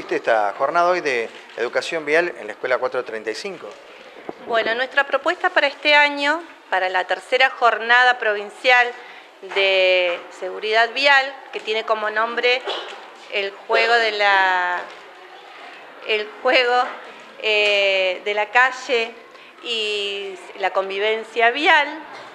consiste esta jornada hoy de educación vial en la Escuela 435? Bueno, nuestra propuesta para este año, para la tercera jornada provincial de seguridad vial, que tiene como nombre el juego de la calle y la convivencia vial.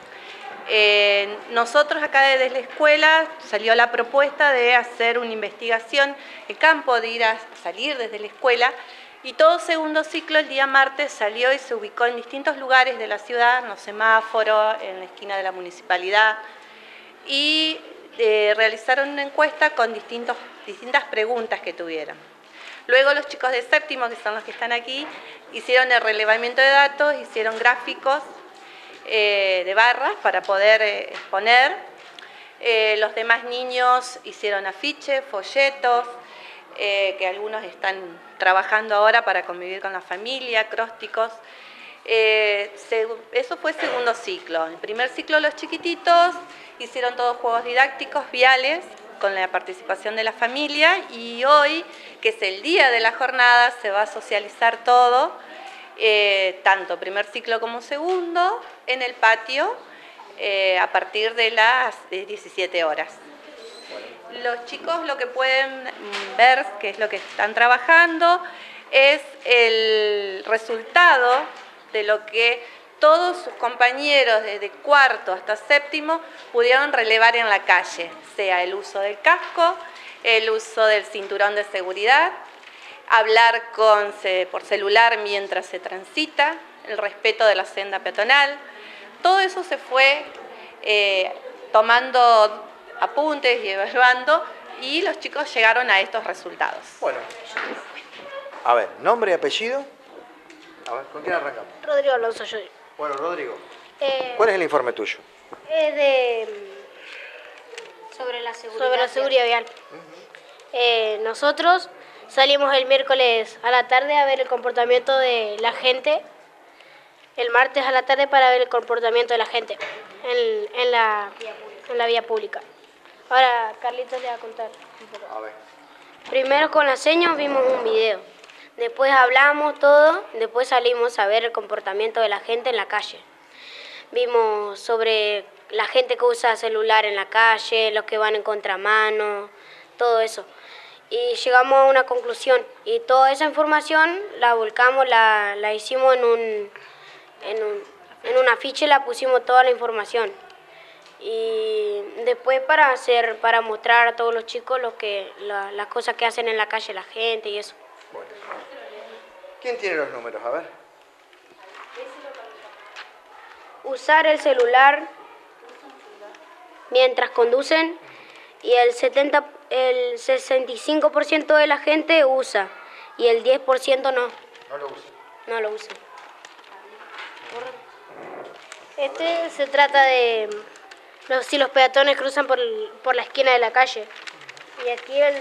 Nosotros acá desde la escuela salió la propuesta de hacer una investigación de campo, de salir desde la escuela, y todo segundo ciclo el día martes salió y se ubicó en distintos lugares de la ciudad, en los semáforos, en la esquina de la municipalidad, y realizaron una encuesta con distintas preguntas que tuvieron. Luego los chicos de séptimo, que son los que están aquí, hicieron el relevamiento de datos, hicieron gráficos de barras para poder exponer. Los demás niños hicieron afiches, folletos, que algunos están trabajando ahora para convivir con la familia, acrósticos. Eso fue segundo ciclo. En el primer ciclo los chiquititos hicieron todos juegos didácticos viales con la participación de la familia, y hoy, que es el día de la jornada, se va a socializar todo, tanto primer ciclo como segundo, en el patio a partir de las 17 horas. Los chicos lo que pueden ver, que es lo que están trabajando, es el resultado de lo que todos sus compañeros desde cuarto hasta séptimo pudieron relevar en la calle, sea el uso del casco, el uso del cinturón de seguridad, hablar por celular mientras se transita, el respeto de la senda peatonal. Todo eso se fue tomando apuntes y evaluando, y los chicos llegaron a estos resultados. Bueno, a ver, nombre y apellido. A ver, ¿con quién arrancamos? Rodrigo Alonso, yo. Bueno, Rodrigo, ¿cuál es el informe tuyo? Es sobre la seguridad vial. Nosotros salimos el miércoles a la tarde a ver el comportamiento de la gente, el martes a la tarde para ver el comportamiento de la gente en la vía pública. Ahora Carlitos le va a contar un poco. A ver. Primero con las señas vimos un video, después hablamos todo, después salimos a ver el comportamiento de la gente en la calle. Vimos sobre la gente que usa celular en la calle, los que van en contramano, todo eso. Y llegamos a una conclusión, y toda esa información la volcamos, la hicimos en un afiche, la pusimos toda la información. Y después para mostrar a todos los chicos las cosas que hacen en la calle la gente y eso. Bueno. ¿Quién tiene los números? A ver. Usar el celular mientras conducen, y el 65% de la gente usa y el 10% no. No lo usa. No lo usa. Este se trata de si los peatones cruzan por la esquina de la calle. Y aquí el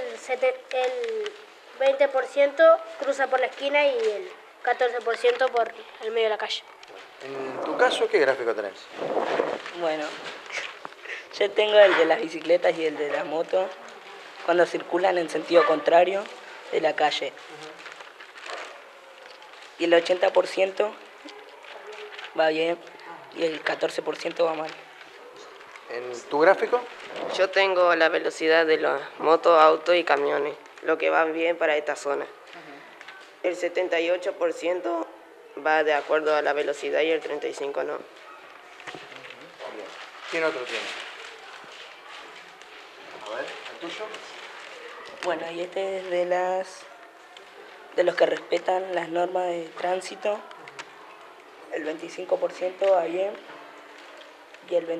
20% cruza por la esquina y el 14% por el medio de la calle. En tu caso, ¿qué gráfico tenés? Bueno, yo tengo el de las bicicletas y el de las motos cuando circulan en sentido contrario de la calle. Y el 80% va bien y el 14% va mal. ¿En tu gráfico? Yo tengo la velocidad de las motos, autos y camiones, lo que va bien para esta zona. El 78% va de acuerdo a la velocidad y el 35% no. ¿Quién otro tiene? A ver, ¿el tuyo? Bueno, y este es de los que respetan las normas de tránsito. El 25% va bien y el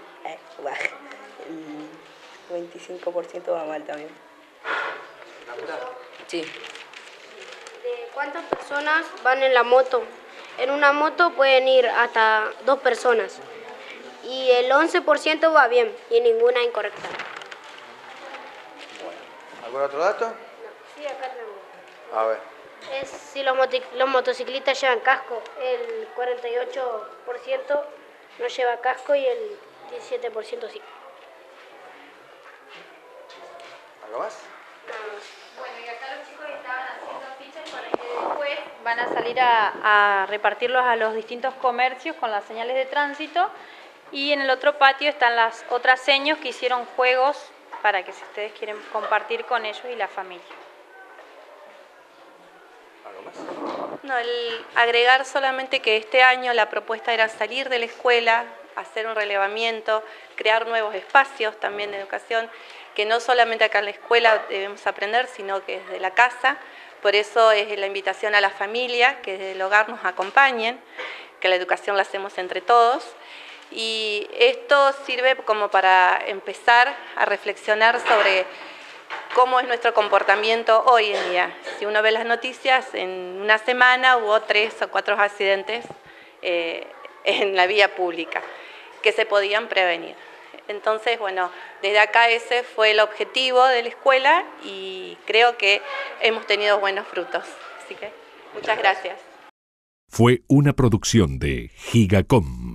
25% va mal también. ¿La mitad? Sí. ¿De cuántas personas van en la moto? En una moto pueden ir hasta 2 personas. Y el 11% va bien y ninguna incorrecta. Bueno, ¿algún otro dato? Sí, acá tenemos. A ver. Es si los motociclistas llevan casco. El 48% no lleva casco y el 17% sí. ¿Algo más? Bueno, y acá los chicos estaban Van a salir a repartirlos a los distintos comercios con las señales de tránsito. Y en el otro patio están las otras seños que hicieron juegos para que si ustedes quieren compartir con ellos y la familia. ¿Algo más? No, agregar solamente que este año la propuesta era salir de la escuela, hacer un relevamiento, crear nuevos espacios también de educación, que no solamente acá en la escuela debemos aprender, sino que desde la casa. Por eso es la invitación a la familia, que desde el hogar nos acompañen, que la educación la hacemos entre todos. Y esto sirve como para empezar a reflexionar sobre cómo es nuestro comportamiento hoy en día. Si uno ve las noticias, en una semana hubo 3 o 4 accidentes en la vía pública que se podían prevenir. Entonces, bueno, desde acá ese fue el objetivo de la escuela y creo que hemos tenido buenos frutos. Así que muchas gracias. Fue una producción de Gigacom.